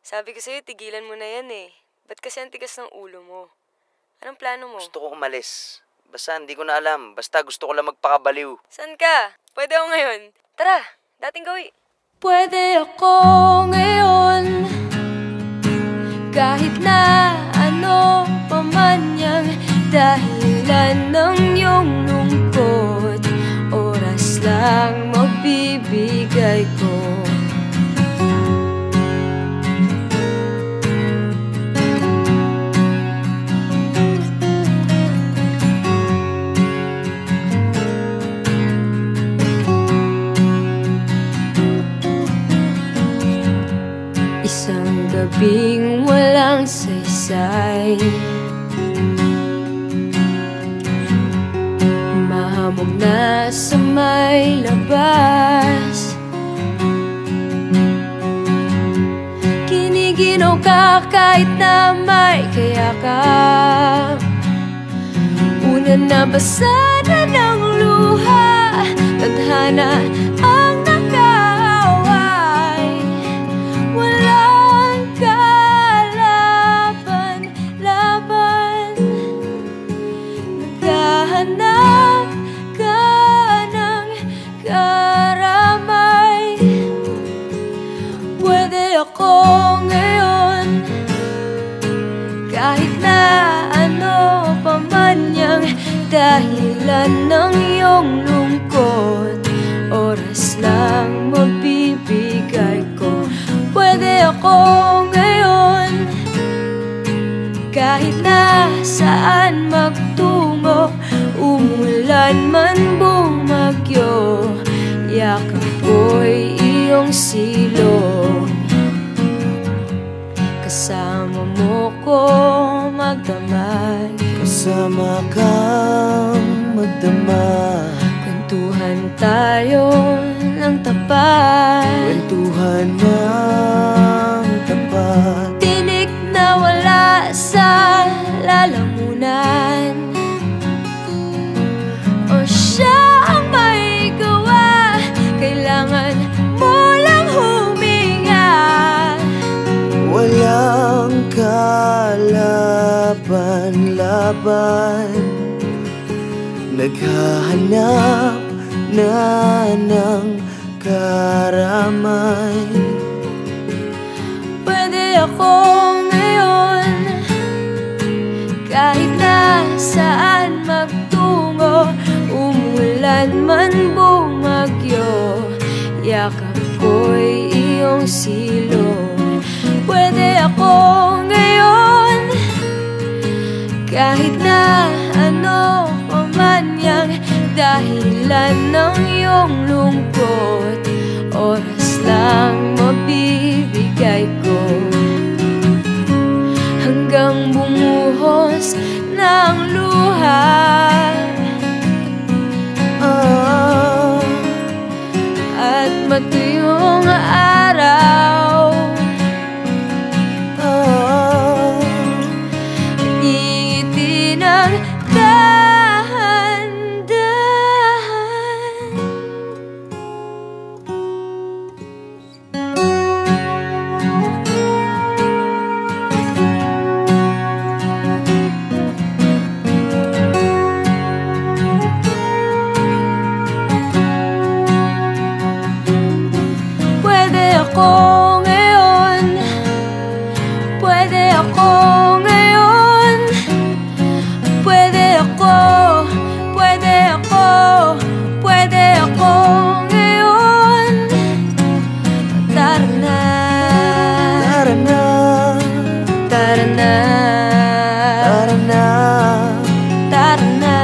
Sabi ko sa'yo, tigilan mo na yan eh. Ba't kasi ang tigas ng ulo mo? Anong plano mo? Gusto ko umalis. Basta hindi ko na alam. Basta gusto ko lang magpakabaliw. Saan ka? Pwede ako ngayon. Tara, dating gawi. Pwede ako ngayon, kahit na ano pa man yang dahilan ng iyong lungkot. Oras lang magbibigay ko. Isang gabing walang saysay, mahamog na sa may labas. Kiniginaw ka kahit na may kayakap. Una na basa na ng luha, tadhana ang nakaaway. Walang kalaban-laban, naghahanap ka ng karamay. Pwede ako ngayon, kahit na ano pa man yang dahilan ng iyong lungkot. Oras lang magbibigay ko. Pwede ako ngayon, kahit na saan magtungo. Umulan man bumagyo, yakap ko'y iyong silong. Kasama mo ko magdamag, Kasama kang magdamag. kwentuhan tayo ng tapat, Kwentuhan ng tapat. tinik na wala sa lalamunan. O siya ang may gawa, kailangan mo lang huminga. Walang kalaban-laban, naghahanap na ng karamay. Pwede ako ngayon, kahit na saan magtungo. Umulan man bumagyo, yakap ko'y iyong silong. Pwede ako ngayon, kahit na ano pa man yang dahilan ng iyong lungkot. Oras lang mabibigay ko, hanggang bumuhos ng luha. At matuyong araw, ngingiti ng dahan-dahan. Pwede ako ngayon, pwede ako ngayon, pwede ako, pwede ako, pwede ako ngayon. Tara na, Tara na, tara na, tara na, tara na,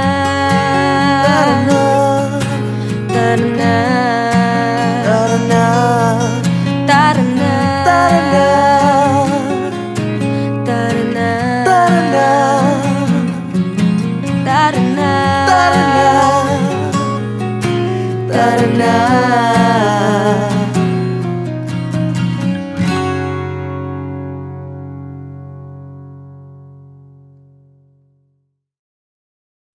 tara na, tara na, tara na, tara na, tara na, tara na, tara na, tara na, tara na, tara na.